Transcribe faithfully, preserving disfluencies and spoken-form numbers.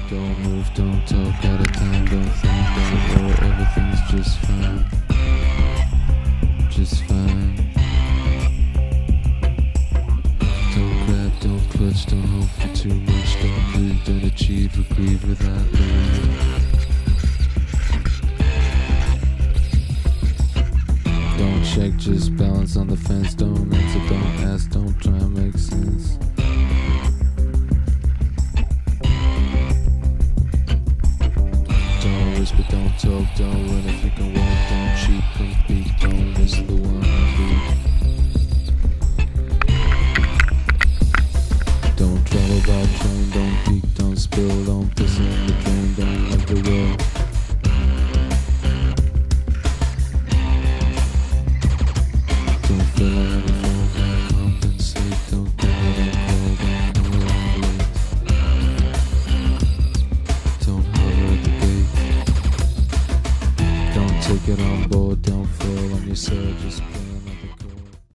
Don't move, don't talk, out of time, don't think, don't know, everything's just fine. Just fine. Don't grab, don't clutch, don't hope for too much, don't prove, don't achieve or grieve without leaving. Don't check, just balance on the fence, don't answer, don't ask, don't try and make sense. Don't whisper, don't talk, don't run if you can walk, don't cheat, compete, don't miss the one beat. Don't travel by train, don't peek, don't spill, don't piss in the drain, don't let the will. Don't fill out the phone, don't compensate, don't go, don't call, don't know I'm late. Don't holler at the gate. Don't take it on board, don't fall on yourself, just play.